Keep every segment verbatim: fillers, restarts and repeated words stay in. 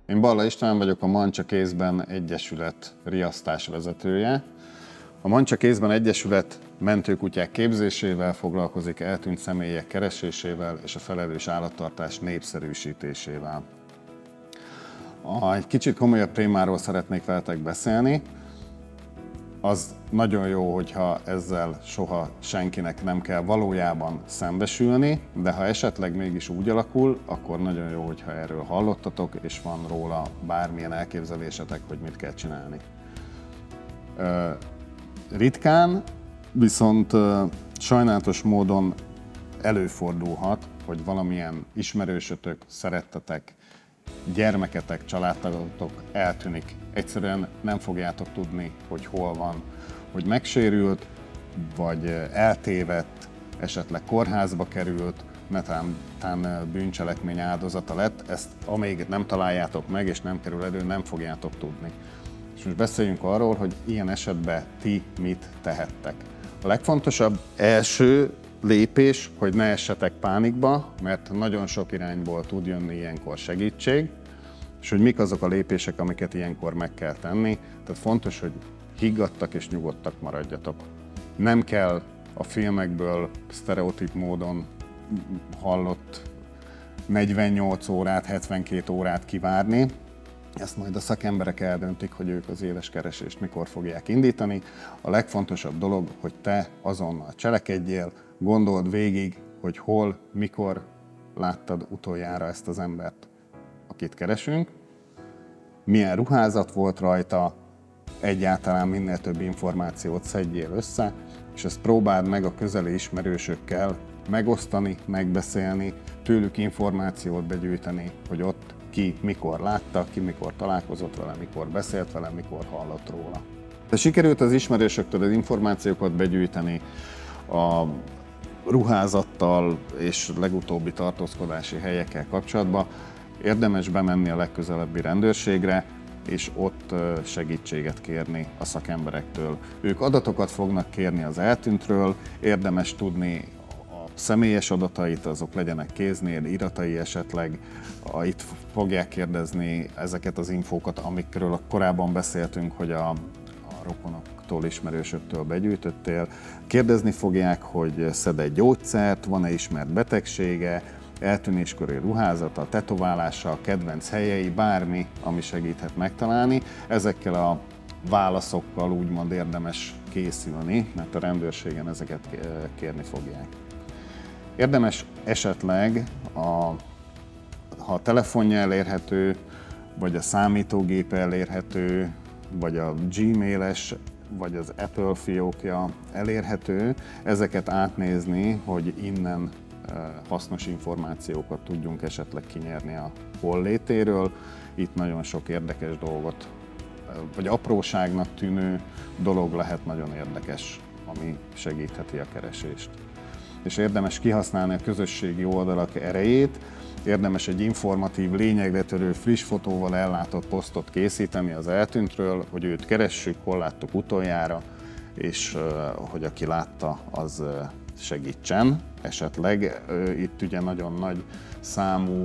Én Balla István vagyok, a Mancsa Kézben Egyesület riasztásvezetője. A Mancsa Kézben Egyesület mentőkutyák képzésével foglalkozik, eltűnt személyek keresésével és a felelős állattartás népszerűsítésével. Egy kicsit komolyabb témáról szeretnék veletek beszélni. Az nagyon jó, hogyha ezzel soha senkinek nem kell valójában szembesülni, de ha esetleg mégis úgy alakul, akkor nagyon jó, hogyha erről hallottatok, és van róla bármilyen elképzelésetek, hogy mit kell csinálni. Ritkán, viszont sajnálatos módon előfordulhat, hogy valamilyen ismerősötök, szerettetek, gyermeketek, családtagotok eltűnik. Egyszerűen nem fogjátok tudni, hogy hol van, hogy megsérült, vagy eltévedt, esetleg kórházba került, netán bűncselekmény áldozata lett. Ezt amíg nem találjátok meg, és nem kerül elő, nem fogjátok tudni. És most beszéljünk arról, hogy ilyen esetben ti mit tehettek. A legfontosabb első lépés, hogy ne essetek pánikba, mert nagyon sok irányból tud jönni ilyenkor segítség, és hogy mik azok a lépések, amiket ilyenkor meg kell tenni. Tehát fontos, hogy higgadtak és nyugodtak maradjatok. Nem kell a filmekből sztereotíp módon hallott negyvennyolc órát, hetvenkét órát kivárni. Ezt majd a szakemberek eldöntik, hogy ők az éles keresést mikor fogják indítani. A legfontosabb dolog, hogy te azonnal cselekedjél, gondold végig, hogy hol, mikor láttad utoljára ezt az embert, akit keresünk, milyen ruházat volt rajta, egyáltalán minél több információt szedjél össze, és ezt próbáld meg a közeli ismerősökkel megosztani, megbeszélni, tőlük információt begyűjteni, hogy ott ki mikor látta, ki mikor találkozott vele, mikor beszélt vele, mikor hallott róla. De sikerült az ismerősöktől az információkat begyűjteni a ruházattal és legutóbbi tartózkodási helyekkel kapcsolatban, érdemes bemenni a legközelebbi rendőrségre, és ott segítséget kérni a szakemberektől. Ők adatokat fognak kérni az eltűntről, érdemes tudni a személyes adatait, azok legyenek kéznél, iratai esetleg. Itt fogják kérdezni ezeket az infókat, amikről korábban beszéltünk, hogy a, a rokonoktól, ismerősöktől begyűjtöttél. Kérdezni fogják, hogy szed-e gyógyszert, van-e ismert betegsége, eltűnéskori ruházata, tetoválása, kedvenc helyei, bármi, ami segíthet megtalálni. Ezekkel a válaszokkal úgymond érdemes készülni, mert a rendőrségen ezeket kérni fogják. Érdemes esetleg, a, ha a telefonja elérhető, vagy a számítógép elérhető, vagy a Gmail-es, vagy az Apple fiókja elérhető, ezeket átnézni, hogy innen hasznos információkat tudjunk esetleg kinyerni a hollétéről. Itt nagyon sok érdekes dolgot, vagy apróságnak tűnő dolog lehet nagyon érdekes, ami segítheti a keresést. És érdemes kihasználni a közösségi oldalak erejét, érdemes egy informatív, lényegre törő, friss fotóval ellátott posztot készíteni az eltűntről, hogy őt keressük, hol láttuk utoljára, és hogy aki látta, az segítsen esetleg. Itt ugye nagyon nagy számú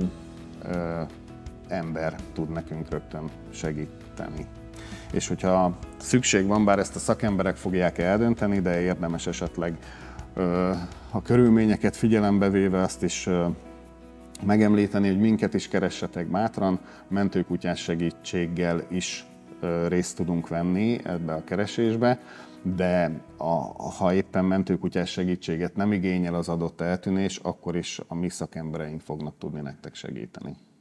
ember tud nekünk rögtön segíteni. És hogyha szükség van, bár ezt a szakemberek fogják eldönteni, de érdemes esetleg a körülményeket figyelembe véve azt is megemlíteni, hogy minket is keressetek bátran, mentőkutyás segítséggel is részt tudunk venni ebbe a keresésbe, de a, ha éppen mentőkutyás segítséget nem igényel az adott eltűnés, akkor is a mi szakembereink fognak tudni nektek segíteni.